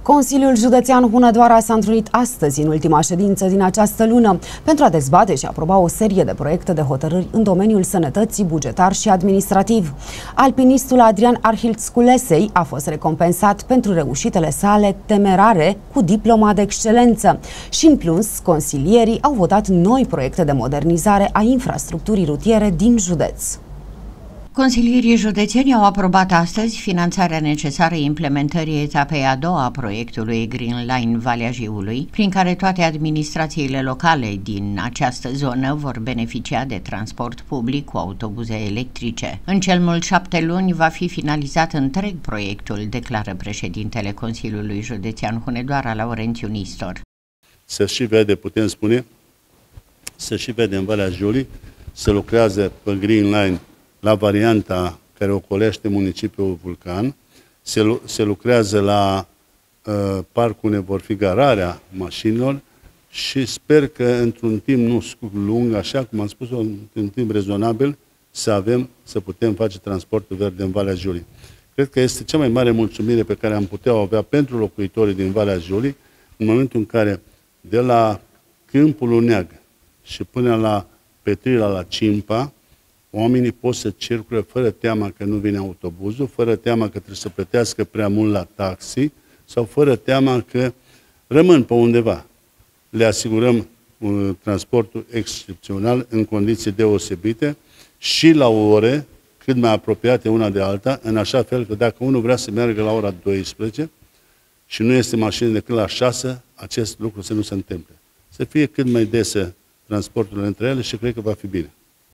Consiliul Județean Hunedoara s-a întrunit astăzi, în ultima ședință din această lună, pentru a dezbate și aproba o serie de proiecte de hotărâri în domeniul sănătății, bugetar și administrativ. Alpinistul Adrian Arhilțculesei a fost recompensat pentru reușitele sale temerare cu diploma de excelență. Și în plus, consilierii au votat noi proiecte de modernizare a infrastructurii rutiere din județ. Consilierii județeni au aprobat astăzi finanțarea necesară implementării etapei a doua a proiectului Green Line Valea Jiului, prin care toate administrațiile locale din această zonă vor beneficia de transport public cu autobuze electrice. În cel mult 7 luni va fi finalizat întreg proiectul, declară președintele Consiliului Județean Hunedoara, Laurențiu Nistor. Se și vede, putem spune, se și vede în Valea Jiului, se lucrează pe Green Line la varianta care ocolește municipiul Vulcan, se lucrează la parcul unde vor fi gararea mașinilor și sper că într-un timp nu lung, așa cum am spus, într-un timp rezonabil, să putem face transportul verde în Valea Jiului. Cred că este cea mai mare mulțumire pe care am putea o avea pentru locuitorii din Valea Jiului, în momentul în care de la Câmpul Uneag și până la Petrila la Cimpa, oamenii pot să circule fără teama că nu vine autobuzul, fără teama că trebuie să plătească prea mult la taxi sau fără teama că rămân pe undeva. Le asigurăm un transportul excepțional în condiții deosebite și la ore cât mai apropiate una de alta, în așa fel că dacă unul vrea să meargă la ora 12 și nu este mașină decât la 6, acest lucru să nu se întâmple. Să fie cât mai dese transportul între ele și cred că va fi bine.